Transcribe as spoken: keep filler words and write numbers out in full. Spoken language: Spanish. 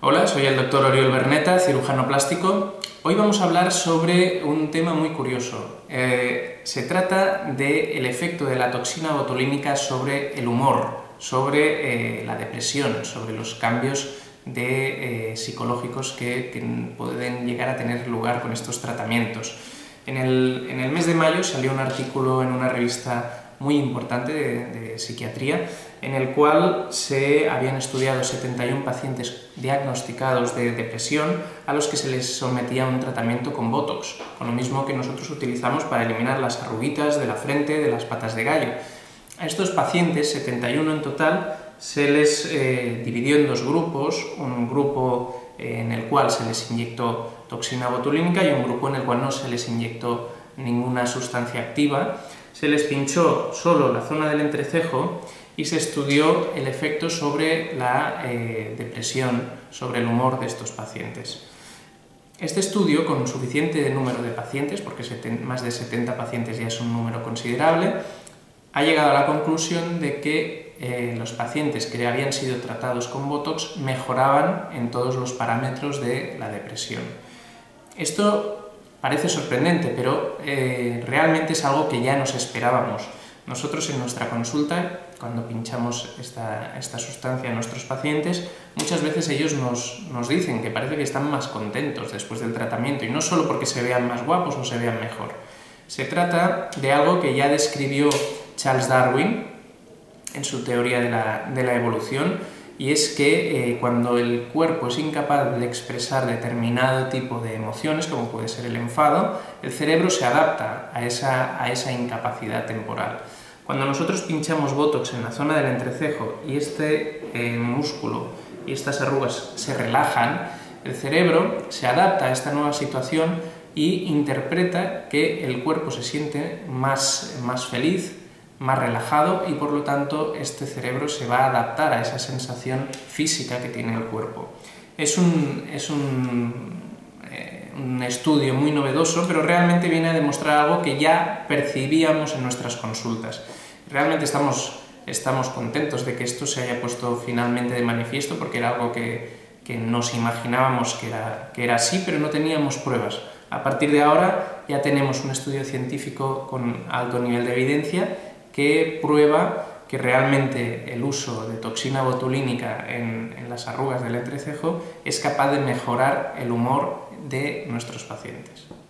Hola, soy el doctor Oriol Berneta, cirujano plástico. Hoy vamos a hablar sobre un tema muy curioso. Eh, se trata del efecto de la toxina botulínica sobre el humor, sobre eh, la depresión, sobre los cambios de, eh, psicológicos que, que pueden llegar a tener lugar con estos tratamientos. En el, en el mes de mayo salió un artículo en una revista muy importante de, de psiquiatría, en el cual se habían estudiado setenta y uno pacientes diagnosticados de depresión a los que se les sometía a un tratamiento con Botox, con lo mismo que nosotros utilizamos para eliminar las arruguitas de la frente, de las patas de gallo. A estos pacientes, setenta y uno en total, se les eh, dividió en dos grupos, un grupo eh, en el cual se les inyectó toxina botulínica y un grupo en el cual no se les inyectó ninguna sustancia activa. Se les pinchó solo la zona del entrecejo y se estudió el efecto sobre la eh, depresión, sobre el humor de estos pacientes. Este estudio, con un suficiente número de pacientes, porque más de setenta pacientes ya es un número considerable, ha llegado a la conclusión de que eh, los pacientes que habían sido tratados con Botox mejoraban en todos los parámetros de la depresión. Esto parece sorprendente, pero eh, realmente es algo que ya nos esperábamos. Nosotros en nuestra consulta, cuando pinchamos esta, esta sustancia a nuestros pacientes, muchas veces ellos nos, nos dicen que parece que están más contentos después del tratamiento, y no solo porque se vean más guapos o se vean mejor. Se trata de algo que ya describió Charles Darwin en su teoría de la, de la evolución, y es que eh, cuando el cuerpo es incapaz de expresar determinado tipo de emociones, como puede ser el enfado, el cerebro se adapta a esa, a esa incapacidad temporal. Cuando nosotros pinchamos Botox en la zona del entrecejo y este eh, músculo y estas arrugas se relajan, el cerebro se adapta a esta nueva situación y interpreta que el cuerpo se siente más, más feliz, más relajado, y por lo tanto este cerebro se va a adaptar a esa sensación física que tiene el cuerpo. Es un, es un, eh, un estudio muy novedoso, pero realmente viene a demostrar algo que ya percibíamos en nuestras consultas. Realmente estamos, estamos contentos de que esto se haya puesto finalmente de manifiesto, porque era algo que, que nos imaginábamos que era, que era así, pero no teníamos pruebas. A partir de ahora ya tenemos un estudio científico con alto nivel de evidencia que prueba que realmente el uso de toxina botulínica en, en las arrugas del entrecejo es capaz de mejorar el humor de nuestros pacientes.